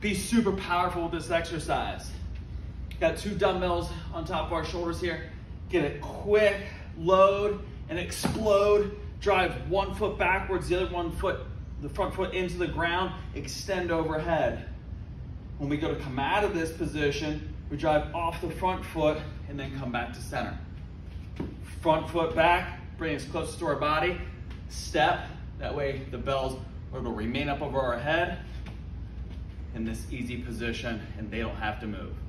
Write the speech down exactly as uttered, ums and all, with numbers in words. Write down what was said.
be super powerful with this exercise. Got two dumbbells on top of our shoulders here. Get a quick load and explode. Drive one foot backwards, the other one foot, the front foot into the ground, extend overhead. When we go to come out of this position, we drive off the front foot and then come back to center. Front foot back, bring us close to our body. Step, that way the bells will remain up over our head in this easy position and they don't have to move.